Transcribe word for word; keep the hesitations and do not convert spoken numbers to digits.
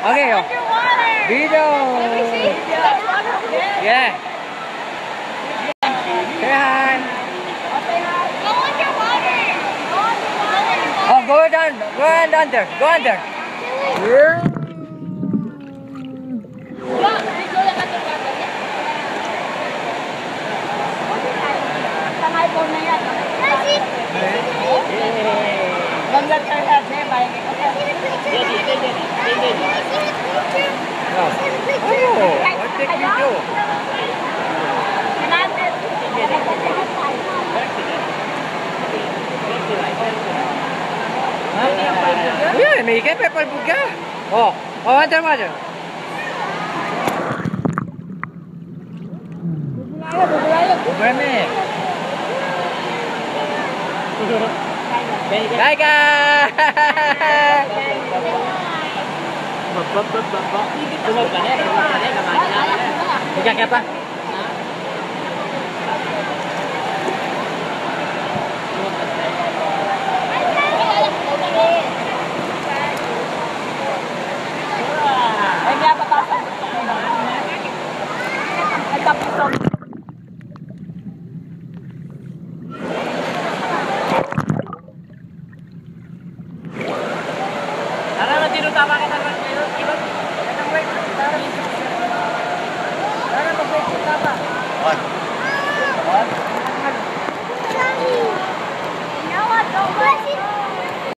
Okay, oh. Video. Yeah. Say hi. Oh, go down. Go under. Go under. Bangat terlihat saya baik. Jadi, jadi, jadi. Oh, I take video. Yeah, may ikan pepper buga. Oh, oh, antar aja. Berani. Hai guys. Bapak bapak bapak. Tunggu kan ya, tunggu kan ya kemana? Buka apa? Ini apa pasang? Ada pisau. Karena nanti utama kita kan itu itu kita break. Karena break utama.